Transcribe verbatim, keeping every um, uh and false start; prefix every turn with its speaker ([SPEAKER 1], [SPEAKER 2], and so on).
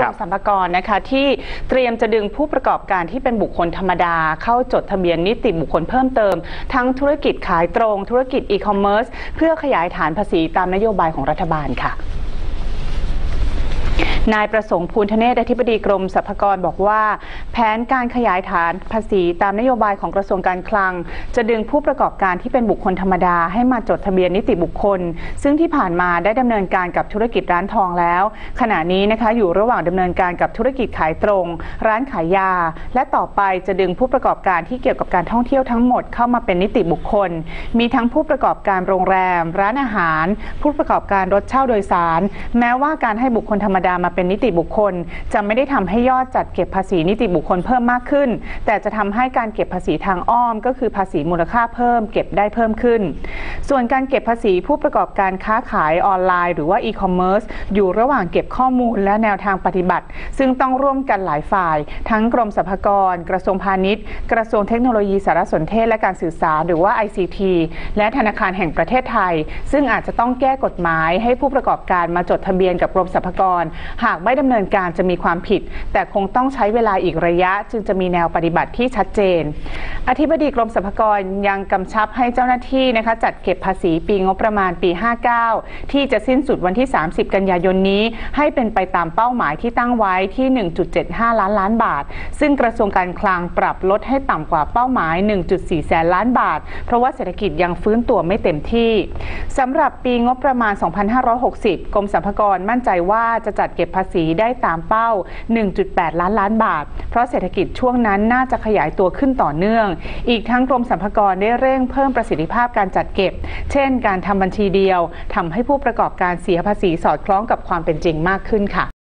[SPEAKER 1] รมสรรพากรนะคะที่เตรียมจะดึงผู้ประกอบการที่เป็นบุคคลธรรมดาเข้าจดทะเบียนนิติบุคคลเพิ่มเติมทั้งธุรกิจขายตรงธุรกิจอีคอมเมิร์ซเพื่อขยายฐานภาษีตามนโยบายของรัฐบาลค่ะนายประสงค์ ภูลธเนศ อธิบดีกรมสรรพากรบอกว่าแผนการขยายฐานภาษีตามนโยบายของกระทรวงการคลังจะดึงผู้ประกอบการที่เป็นบุคคลธรรมดาให้มาจดทะเบียนนิติบุคคลซึ่งที่ผ่านมาได้ดำเนินการกับธุรกิจร้านทองแล้วขณะนี้นะคะอยู่ระหว่างดำเนินการกับธุรกิจขายตรงร้านขายยาและต่อไปจะดึงผู้ประกอบการที่เกี่ยวกับการท่องเที่ยวทั้งหมดเข้ามาเป็นนิติบุคคลมีทั้งผู้ประกอบการโรงแรมร้านอาหารผู้ประกอบการรถเช่าโดยสารแม้ว่าการให้บุคคลธรรมดามาเป็นนิติบุคคลจะไม่ได้ทำให้ยอดจัดเก็บภาษีนิติบุคคลเพิ่มมากขึ้นแต่จะทำให้การเก็บภาษีทางอ้อมก็คือภาษีมูลค่าเพิ่มเก็บได้เพิ่มขึ้นส่วนการเก็บภาษีผู้ประกอบการค้าขายออนไลน์หรือว่าอีคอมเมิร์ซอยู่ระหว่างเก็บข้อมูลและแนวทางปฏิบัติซึ่งต้องร่วมกันหลายฝ่ายทั้งกรมสรรพากรกระทรวงพาณิชย์กระทรวงเทคโนโลยีสารสนเทศและการสื่อสารหรือว่า ไอ ซี ที และธนาคารแห่งประเทศไทยซึ่งอาจจะต้องแก้กฎหมายให้ผู้ประกอบการมาจดทะเบียนกับกรมสรรพากรหากไม่ดำเนินการจะมีความผิดแต่คงต้องใช้เวลาอีกระยะจึงจะมีแนวปฏิบัติที่ชัดเจนอธิบดีกรมสรรพากรยังกำชับให้เจ้าหน้าที่นะคะจัดเก็บภาษีปีงบประมาณปีห้าเก้าที่จะสิ้นสุดวันที่สามสิบกันยายนนี้ให้เป็นไปตามเป้าหมายที่ตั้งไว้ที่ หนึ่งจุดเจ็ดห้า ล้านล้านบาทซึ่งกระทรวงการคลังปรับลดให้ต่ำกว่าเป้าหมาย หนึ่งจุดสี่ แสนล้านบาทเพราะว่าเศรษฐกิจยังฟื้นตัวไม่เต็มที่สำหรับปีงบประมาณสองพันห้าร้อยหกสิบกรมสรรพากรมั่นใจว่าจะจัดเก็บภาษีได้ตามเป้า หนึ่งจุดแปด ล้านล้านบาทเพราะเศรษฐกิจช่วงนั้นน่าจะขยายตัวขึ้นต่อเนื่องอีกทั้งกรมสรรพากรได้เร่งเพิ่มประสิทธิภาพการจัดเก็บเช่นการทำบัญชีเดียวทำให้ผู้ประกอบการเสียภาษีสอดคล้องกับความเป็นจริงมากขึ้นค่ะ